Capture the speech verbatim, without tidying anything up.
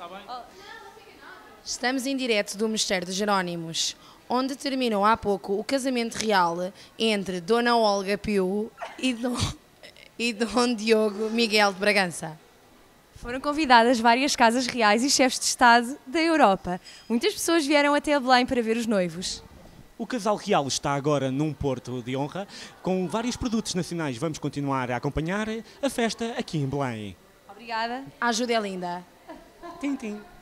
Estamos em direto do Mosteiro de Jerónimos, onde terminou há pouco o casamento real entre Dona Olga Pio e Dom, e Dom Diogo Miguel de Bragança. Foram convidadas várias casas reais e chefes de Estado da Europa. Muitas pessoas vieram até Belém para ver os noivos. O casal real está agora num porto de honra com vários produtos nacionais. Vamos continuar a acompanhar a festa aqui em Belém. Obrigada. A ajuda é linda. Tim, tim.